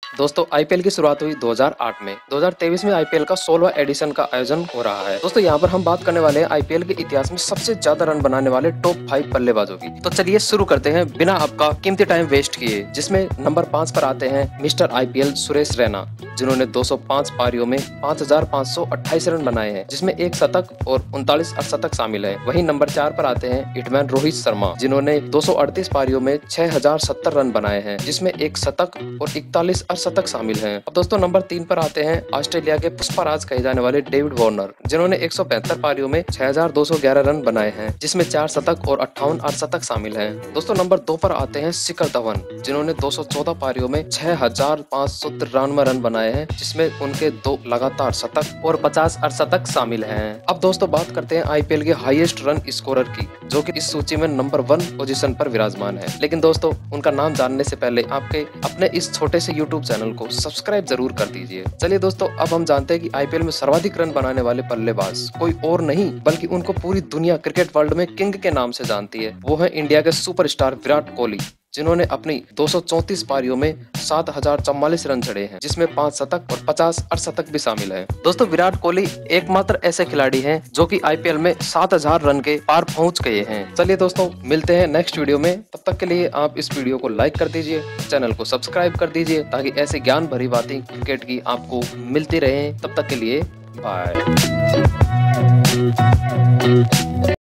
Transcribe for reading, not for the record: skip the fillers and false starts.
दोस्तों आईपीएल की शुरुआत हुई 2008 में। 2023 में आईपीएल का 16वां एडिशन का आयोजन हो रहा है। दोस्तों यहाँ पर हम बात करने वाले हैं आईपीएल के इतिहास में सबसे ज्यादा रन बनाने वाले टॉप 5 बल्लेबाजों की। तो चलिए शुरू करते हैं बिना आपका कीमती टाइम वेस्ट किए, जिसमें नंबर 5 पर आते हैं मिस्टर आईपीएल सुरेश रैना, जिन्होंने 205 पारियों में 5,528 रन बनाए हैं, जिसमें एक शतक और 39 अर्धशतक शामिल है। वहीं नंबर 4 पर आते हैं हिटमैन रोहित शर्मा, जिन्होंने 238 पारियों में 6,070 रन बनाए हैं, जिसमें एक शतक और 41 अर्धशतक शामिल हैं। अब दोस्तों नंबर 3 पर आते हैं ऑस्ट्रेलिया के पुष्पराज कहे जाने वाले डेविड वार्नर, जिन्होंने 172 पारियों में 6,211 रन बनाए हैं, जिसमें 4 शतक और 58 अर्धशतक शामिल हैं। दोस्तों नंबर 2 पर आते हैं शिखर धवन, जिन्होंने 214 पारियों में 6,593 रन बनाए हैं, जिसमें उनके 2 लगातार शतक और 50 अर्धशतक शामिल हैं। अब दोस्तों बात करते हैं आईपीएल के हाईएस्ट रन स्कोरर की, जो कि इस सूची में नंबर 1 पोजीशन पर विराजमान है। लेकिन दोस्तों उनका नाम जानने से पहले आपके अपने इस छोटे से यूट्यूब चैनल को सब्सक्राइब जरूर कर दीजिए। चलिए दोस्तों अब हम जानते हैं कि आईपीएल में सर्वाधिक रन बनाने वाले बल्लेबाज कोई और नहीं बल्कि उनको पूरी दुनिया क्रिकेट वर्ल्ड में किंग के नाम से जानती है। वो है इंडिया के सुपरस्टार विराट कोहली, जिन्होंने अपनी 234 पारियों में 7,044 रन चढ़े हैं, जिसमें 5 शतक और 50 अर्धशतक भी शामिल हैं। दोस्तों विराट कोहली एकमात्र ऐसे खिलाड़ी हैं जो कि आईपीएल में 7,000 रन के पार पहुंच गए हैं। चलिए दोस्तों मिलते हैं नेक्स्ट वीडियो में, तब तक के लिए आप इस वीडियो को लाइक कर दीजिए, चैनल को सब्सक्राइब कर दीजिए, ताकि ऐसी ज्ञान भरी बातें क्रिकेट की आपको मिलती रहे। तब तक के लिए बाय।